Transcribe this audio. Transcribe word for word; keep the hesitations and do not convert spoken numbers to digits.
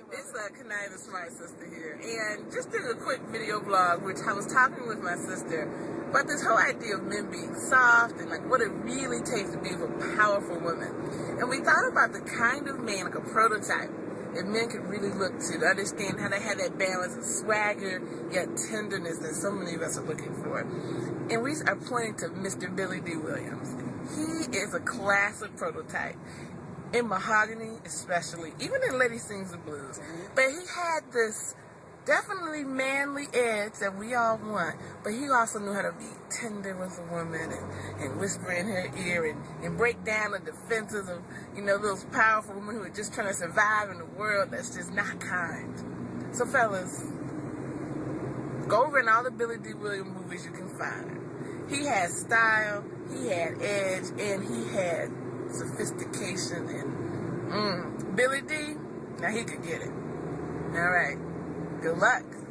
It's uh, Kania, the smart sister here, and just did a quick video vlog, which I was talking with my sister about this whole idea of men being soft and like what it really takes to be a powerful woman. And we thought about the kind of man, like a prototype, that men could really look to, to understand how they have that balance of swagger, yet tenderness that so many of us are looking for. And we are pointing to Mister Billy D. Williams. He is a classic prototype. In mahogany, especially, even in Lady Sings the Blues. But he had this definitely manly edge that we all want, but he also knew how to be tender with a woman and, and whisper in her ear and, and break down the defenses of, you know, those powerful women who are just trying to survive in a world that's just not kind. So fellas, go over in all the Billy D. Williams movies you can find. He had style, he had edge, and he had sophistication, and mm, Billy D, now he could get it. All right, good luck.